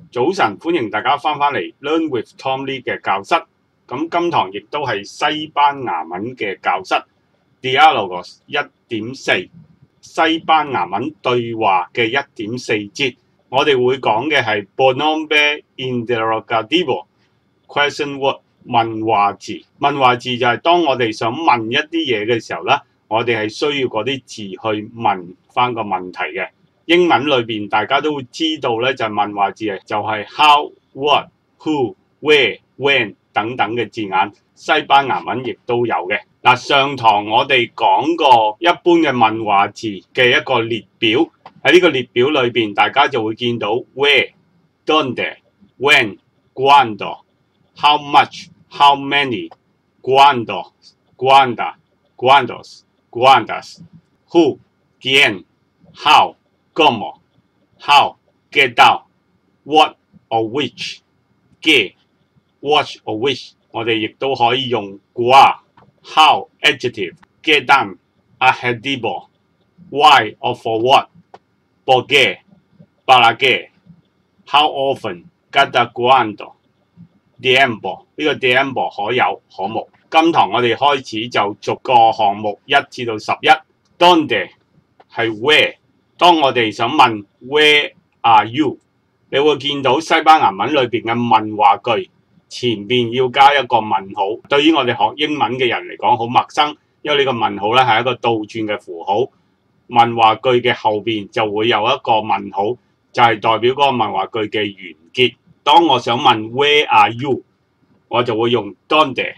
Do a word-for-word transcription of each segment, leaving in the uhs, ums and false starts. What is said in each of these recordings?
早晨，歡迎大家翻返嚟 Learn with Tom Lee 嘅教室。咁今堂亦都係西班牙文嘅教室 Diálogos 一點四，西班牙文對話嘅一點四節。我哋會講嘅係 pronombre interrogativo question word 問話字。問話字就係當我哋想問一啲嘢嘅時候咧，我哋係需要嗰啲字去問翻個問題嘅。英文裏邊大家都會知道咧，就係問話字就係 how、what、who、where、when 等等嘅字眼。西班牙文亦都有嘅。嗱，上堂我哋講過一般嘅問話字嘅一個列表，喺呢個列表裏邊，大家就會見到 where、donde、when、cuándo、how much、how many、cuándo、cuántas、cuántas、who、quién、how、cómo、how、qué tal、what or which、qué、what or which。我哋亦都可以用 cuá、how adjective、qué tan、adjetivo、why or for what、por qué、para qué、how often、cada cuánto、tiempo。呢個 tiempo 可有可無。今堂我哋開始就逐個項目一至到十一。donde 係 where， 當我哋想問 where are you， 你會見到西班牙文裏邊嘅問話句前邊要加一個問號。對於我哋學英文嘅人嚟講好陌生，因為呢個問號咧係一個倒轉嘅符號。問話句嘅後邊就會有一個問號，就係代表嗰個問話句嘅完結。當我想問 where are you， 我就會用 donde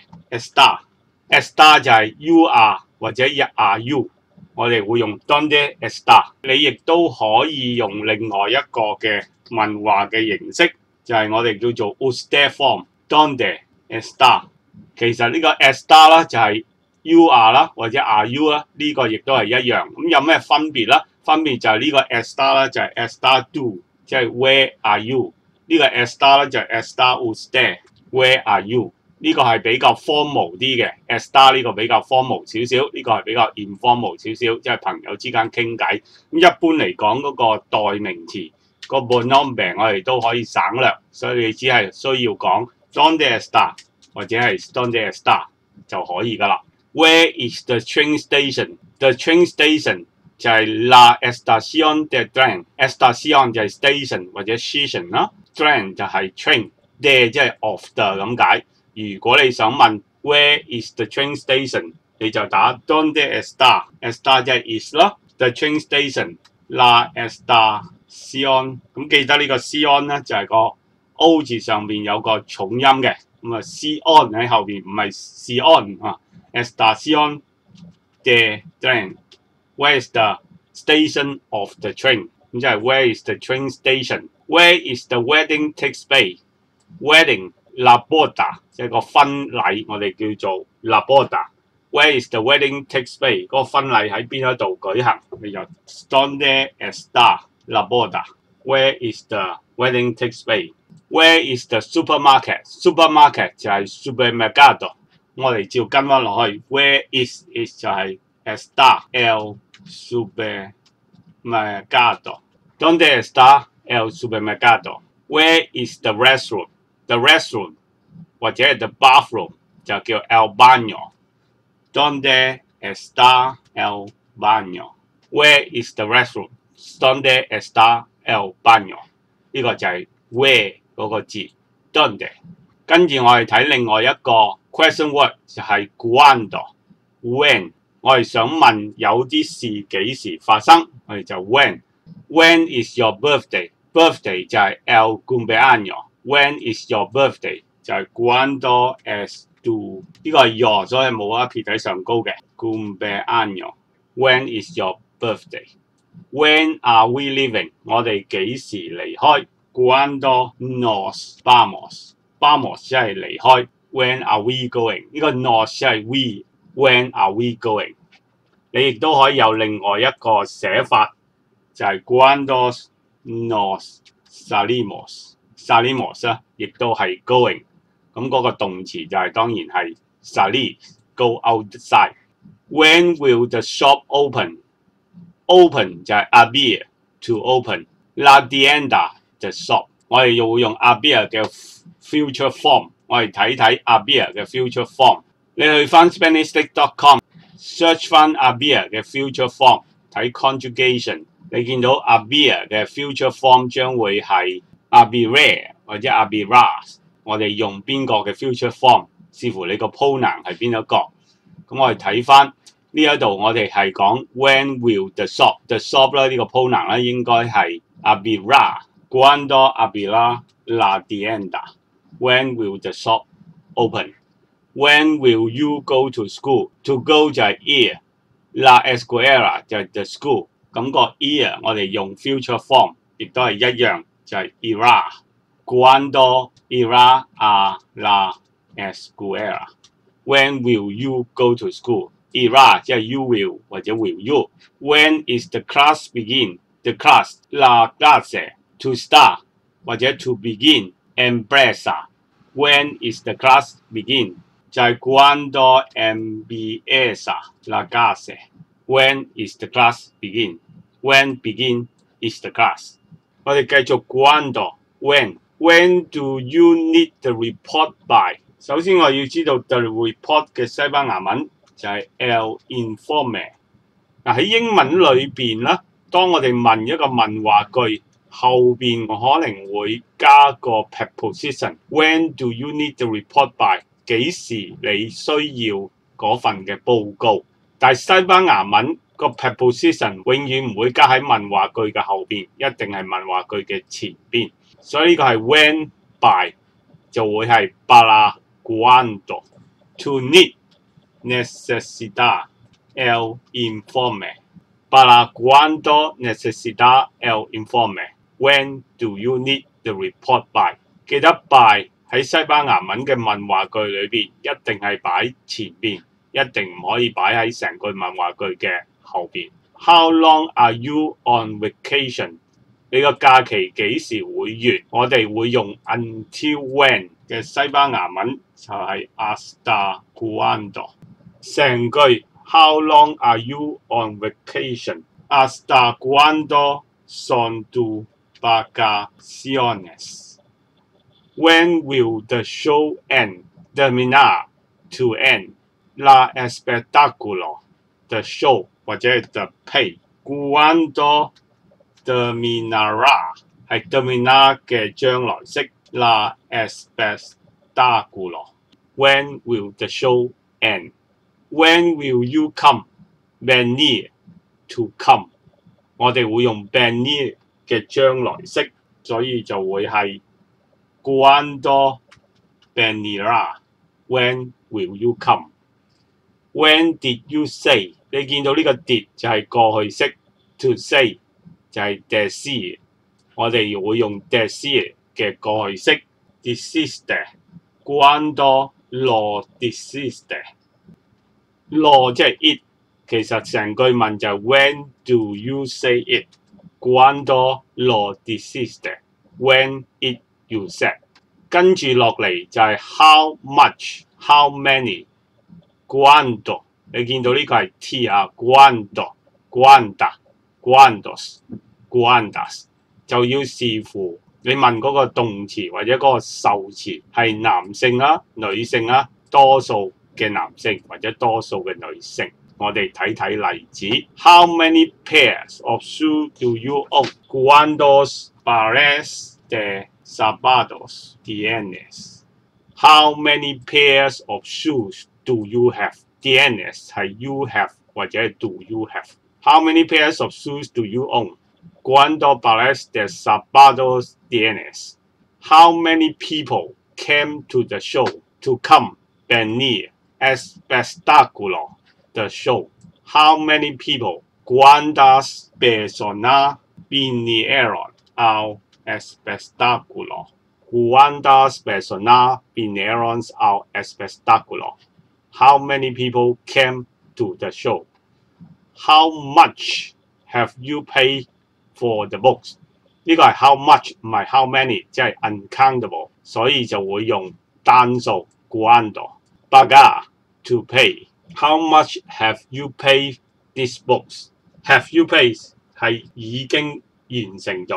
está。está 就係 you are 或者 are you， 我哋會用 donde está。你亦都可以用另外一個嘅問話嘅形式，就係我哋叫做 usted form。donde está， 其實呢個 está 啦就係 you are 啦或者 are you 啦，呢個亦都係一樣。咁有咩分別啦？分別就係呢個 está 啦就係 está tú， 即係 where are you。呢個 está 啦就係 está usted，where are you。呢個係比較 formal 啲嘅 está 呢個比較 formal 少少，呢個係比較 informal 少少，即係朋友之間傾偈。咁一般嚟講嗰個代名詞個 pronombre 我哋都可以省略，所以你只係需要講 donde está 或者係 donde está 就可以噶啦。Where is the train station？ The train station 就係 la estación de tren。estación 就係 station 或者 station 啦 ，train 就係 train，de 即係 of 的咁解。如果你想問 Where is the train station， 你就打 donde está。está 即係 is 啦 ，the train station la estación。咁記得呢個 ción 咧就係個 O 字上邊有個重音嘅，咁啊 ción 喺後邊唔係 ción 啊。estación de tren。Where is the station of the train？ 咁即係 Where is the train station？Where is the wedding takes place？Wedding。La boda 即係個婚禮，我哋叫做 La boda。Where is the wedding takes place？ 嗰個婚禮喺邊一度舉行？你就 donde está la boda？Where is the wedding takes place？Where is the supermarket？Supermarket 就係 supermercado。我哋照跟翻落去 ，Where is is 就係 está el supermercado。Donde está el supermercado？Where is the restroom？The restroom 或者係 the bathroom 就叫 el baño。Donde está el baño？Where is the restroom？Donde está el baño？ 呢個就係 where 嗰個字 donde。跟住我哋睇另外一個 question word 就係 cuándo。when 我哋想問有啲事幾時發生，我哋就 when。When is your birthday？Birthday 就係 el cumpleaños。When is your birthday？ 就係 cuándo es tu， 呢個係 your， 所以冇一撇喺上高嘅 cumpleaños。When is your birthday？When are we leaving？ 我哋幾時離開 ？Cuándo nos vamos？Vamos 即係離開。When are we going？ 呢個 nos 即係 we。When are we going？ 你亦都可以有另外一個寫法，就係 cuándo nos salimos。Salimos 咧，亦都係 going， 咁嗰個動詞就係當然係 salir，go outside。When will the shop open？Open 就係 abrir to open，la tienda the shop 我哋又會用 había 嘅 future form。我哋睇睇 había 嘅 future form。你去翻 Spanish Stick dot com search 翻 había 嘅 future form， 睇 conjugation， 你見到 había 嘅 future form 將會係 había 或者 había。我哋用邊個嘅 future form， 視乎你個 pronoun 係邊一個。咁我哋睇翻呢一度，我哋係講 when will the shop the shop 啦，呢個 pronoun 咧應該係 abrirá。Cuándo abrirá la tienda? When will the shop open? When will you go to school? To go 就係 ir，la escuela 就係 the school。咁個 ir 我哋用 future form 亦都係一樣，就係 irá。Cuándo irá a la escuela? When will you go to school? Irá 即係 you will 或者 will you。When is the class begin? The class la clase to start 或者 to begin empieza。When is the class begin? 就係 cuando empieza la clase。When is the class begin? When begin is the class。我哋繼續 cuando when when do you need the report by？ 首先我要知道 the report 嘅西班牙文就係 el informe。嗱喺英文裏邊啦，當我哋問一個問話句，後邊我可能會加個 preposition。When do you need the report by？ 幾時你需要嗰份嘅報告？但係西班牙文個 preposition 永遠唔會加喺問話句嘅後邊，一定係問話句嘅前邊。所以呢個係 when by 就會係 para cuando。To need necesita el informe。 Para cuando necesita el informe。 When do you need the report by？ 記得 by 喺西班牙文嘅問話句裏邊一定係擺前邊，一定唔可以擺喺成句問話句嘅後邊。How long are you on vacation？ 你個假期幾時會完？我哋會用 until when 嘅西班牙文就係 hasta cuando。成句 How long are you on vacation? Hasta cuando son tus vacaciones? When will the show end? Terminar to end. La espectáculo the show 或者係 the play。 Cuando terminará 係 terminar 嘅將來式。La espectáculo When will the show end? When will you come? Venir to come 我哋會用 venir 嘅將來式，所以就會係 Cuando venirá? When will you come? When did you say？ 你見到呢個 did 就係過去式， to say 就係 decir， 我哋會用 decir 嘅過去式 dijiste。 Cuando lo dijiste？ lo 即係 it， 其實成句問就係 When do you say it？ Cuando lo dijiste？ When it you said？ 跟住落嚟就係 how much、how many。Cuánto 你見到呢個係 T 啊 ，Cuánto、Cuánta、Cuántos、Cuántas 就要視乎你問嗰個動詞或者嗰個受詞係男性啦、女性啦，多數嘅男性或者多數嘅女性。我哋睇睇例子。How many pairs of shoes do you own? ¿Cuántos pares de zapatos tienes? How many pairs of shoes do you have? Tienes 係 you have 或者係 do you have。 How many pairs of shoes do you own? ¿Cuántos pares de zapatos tienes? How many people came to the show? To come, venir, espectáculo, the show. How many people? ¿Cuántas personas vinieron al espectáculo? ¿Cuántas personas vinieron al espectáculo? How many people came to the show? How much have you paid for the books? 呢個係 how much 唔係 how many， 即係 uncountable， 所以就會用單數 cuánto。 Pagar to pay。 How much have you paid these books? Have you paid 係已經完成咗，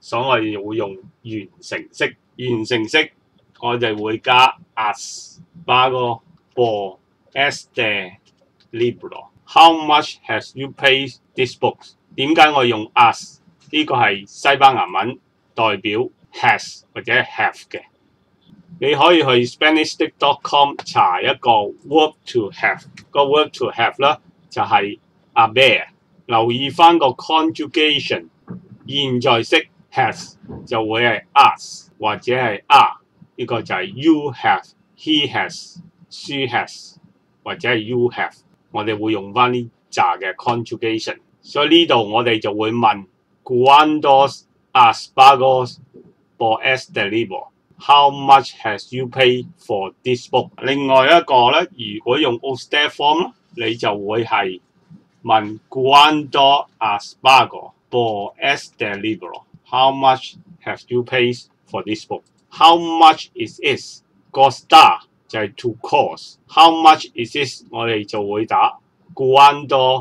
所以我哋會用完成式。完成式我哋會加 as pago por este libro。How much has you paid this book？ 點解我用 as？ 呢個係西班牙文代表 has 或者 have 嘅。你可以去 Spanishstick dot com 查一個 verb to have， 個 verb to have 啦就係 haber。留意翻個 conjugation， 現在式 has 就會係 as 或者係 are， 呢個就係 you have、he has、she has 或者係 you have。我哋會用翻呢紮嘅 conjugation， 所以呢度我哋就會問 ¿Cuántos has pagado por este libro？How much has you paid for this book？ 另外一個咧，如果用 austere form， 你就會係問 ¿Cuánto has pagado por este libro？How much have you paid for this book？ How much is it？ Costar 就係 to cost。 How much is it？ 我哋就會打 ¿Cuánto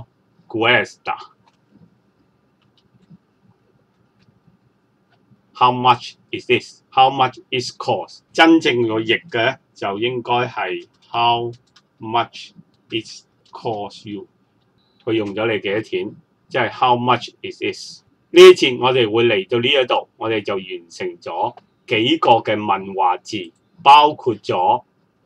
cuesta？How much is this? How much is cost? 真正個譯嘅就應該係 How much it cost you？ 佢用咗你幾多錢？即係 How much is this？ 呢一節我哋會嚟到呢一度，我哋就完成咗幾個嘅問話字，包括咗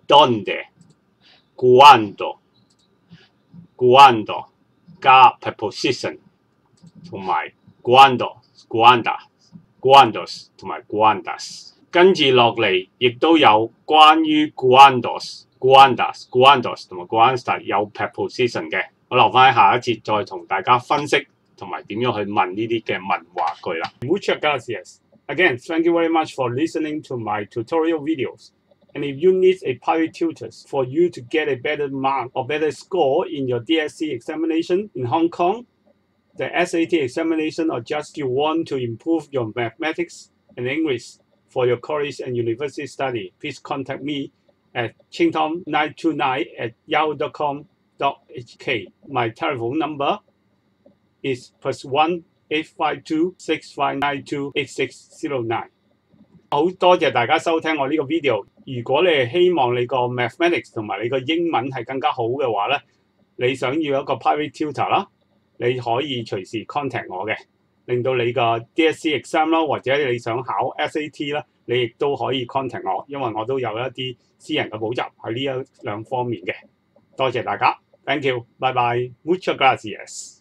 donde、cuándo、cuándo 加 preposition 同埋 cuándo、cuándo。Cuántos 同埋 cuántas， 跟住落嚟亦都有關於 cuántos、cuántas、cuántos 同埋 cuántas 有 preposition 嘅，我留翻喺下一節再同大家分析同埋點樣去問呢啲嘅問話句啦。Muchas gracias. Again, thank you very much for listening to my tutorial videos. And if you need a private tutor for you to get a better mark or better score in your D S C examination in Hong Kong, the S A T examination, or just you want to improve your mathematics and English for your college and university study, please contact me at chingtom nine two nine at yahoo dot com dot h k. My telephone number is plus one eight five two six five nine two eight six zero nine。好多謝大家收聽我呢個 video。如果你係希望你個 mathematics 同埋你個英文係更加好嘅話咧，你想要一個 private tutor 啦。你可以隨時 contact 我嘅，令到你個 D S C exam 啦，或者你想考 S A T 啦，你亦都可以 contact 我，因為我都有一啲私人嘅補習喺呢一兩方面嘅。多謝大家 ，thank you，拜拜 ，muchas gracias。